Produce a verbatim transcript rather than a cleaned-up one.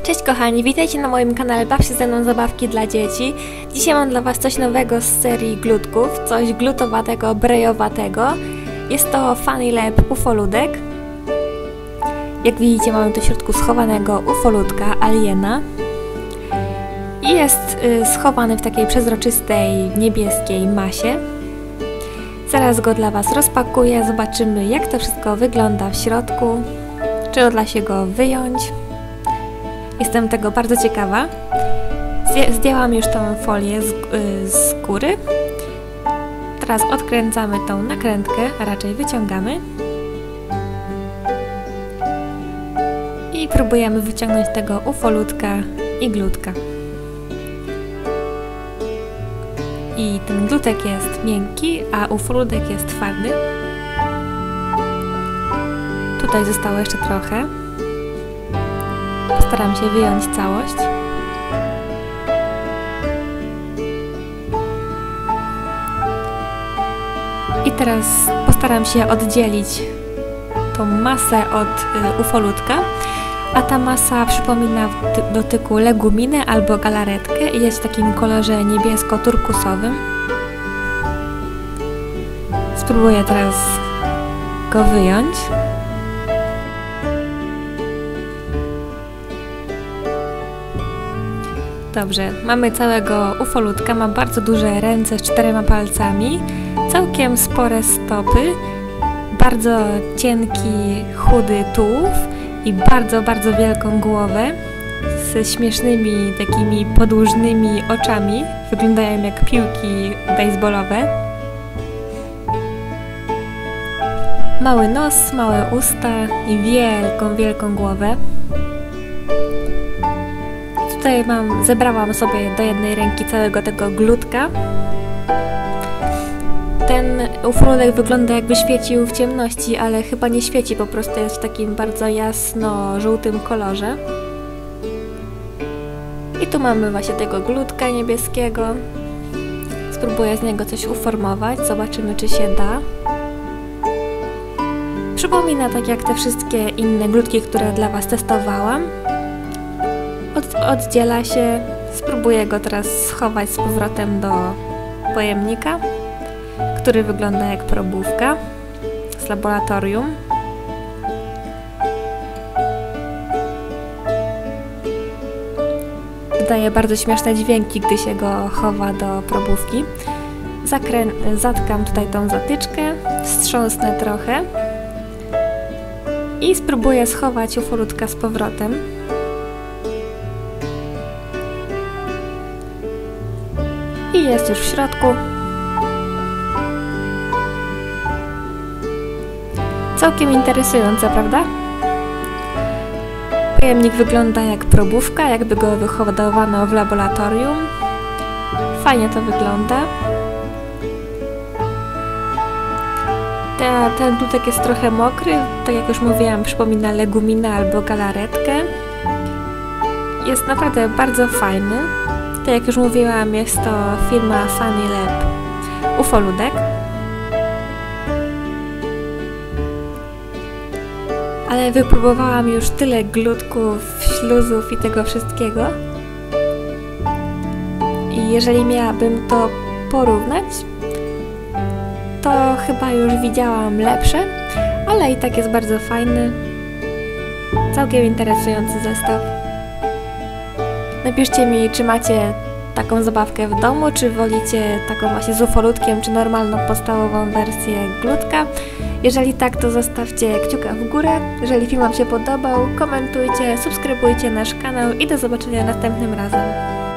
Cześć kochani, witajcie na moim kanale Baw się ze mną zabawki dla dzieci. Dzisiaj mam dla was coś nowego z serii glutków, coś glutowatego, brejowatego. Jest to Funny Lab ufoludek. Jak widzicie, mamy tu w środku schowanego ufoludka, aliena. I jest y, schowany w takiej przezroczystej, niebieskiej masie. Zaraz go dla was rozpakuję, zobaczymy jak to wszystko wygląda w środku. Czy uda się go wyjąć. Jestem tego bardzo ciekawa. Zdjęłam już tą folię z, yy, z góry. Teraz odkręcamy tą nakrętkę, a raczej wyciągamy. I próbujemy wyciągnąć tego ufoludka i glutka. I ten glutek jest miękki, a ufoludek jest twardy. Tutaj zostało jeszcze trochę. Postaram się wyjąć całość. I teraz postaram się oddzielić tą masę od y, ufoludka, a ta masa przypomina w dotyku leguminę albo galaretkę i jest w takim kolorze niebiesko-turkusowym. Spróbuję teraz go wyjąć. Dobrze, mamy całego ufoludka, ma bardzo duże ręce z czterema palcami, całkiem spore stopy, bardzo cienki, chudy tułów i bardzo, bardzo wielką głowę ze śmiesznymi, takimi podłużnymi oczami, wyglądają jak piłki baseballowe. Mały nos, małe usta i wielką, wielką głowę. Tutaj mam, zebrałam sobie do jednej ręki całego tego glutka. Ten ufoludek wygląda jakby świecił w ciemności, ale chyba nie świeci, po prostu jest w takim bardzo jasno-żółtym kolorze. I tu mamy właśnie tego glutka niebieskiego. Spróbuję z niego coś uformować, zobaczymy czy się da. Przypomina tak jak te wszystkie inne glutki, które dla was testowałam. Od, oddziela się, spróbuję go teraz schować z powrotem do pojemnika, który wygląda jak probówka z laboratorium. Wydaje bardzo śmieszne dźwięki, gdy się go chowa do probówki. Zakrę zatkam tutaj tą zatyczkę, wstrząsnę trochę i spróbuję schować ufoludka z powrotem. I jest już w środku. Całkiem interesujące, prawda? Pojemnik wygląda jak probówka, jakby go wyhodowano w laboratorium. Fajnie to wygląda. Ta, ten glutek jest trochę mokry, tak jak już mówiłam, przypomina leguminę albo galaretkę. Jest naprawdę bardzo fajny. Tak jak już mówiłam, jest to firma Funny Lab ufoludek. Ale wypróbowałam już tyle glutków, śluzów i tego wszystkiego. I jeżeli miałabym to porównać, to chyba już widziałam lepsze, ale i tak jest bardzo fajny. Całkiem interesujący zestaw. Napiszcie mi, czy macie taką zabawkę w domu, czy wolicie taką właśnie z ufoludkiem, czy normalną podstawową wersję glutka. Jeżeli tak, to zostawcie kciuka w górę. Jeżeli film wam się podobał, komentujcie, subskrybujcie nasz kanał i do zobaczenia następnym razem.